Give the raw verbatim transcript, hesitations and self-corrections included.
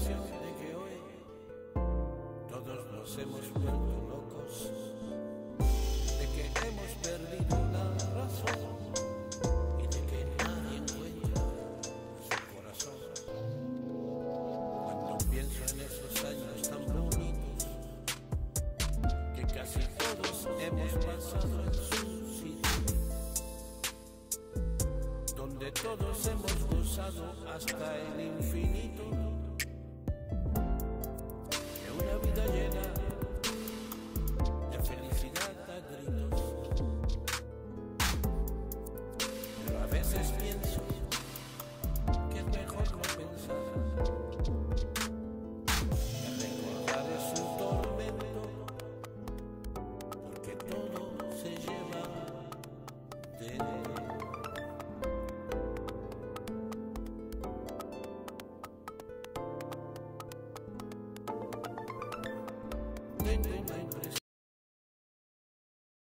impresión de que hoy todos nos hemos vuelto locos, de que hemos perdido la razón y de que nadie encuentra su corazón. Cuando pienso en esos años tan bonitos que casi todos hemos pasado en su sitio, donde todos hemos gozado hasta el infinito de una vida llena de felicidad a gritos. Pero a veces pienso que es mejor no pensar, que recordar es un tormento, porque todo se lleva dentro. Tengo la impresión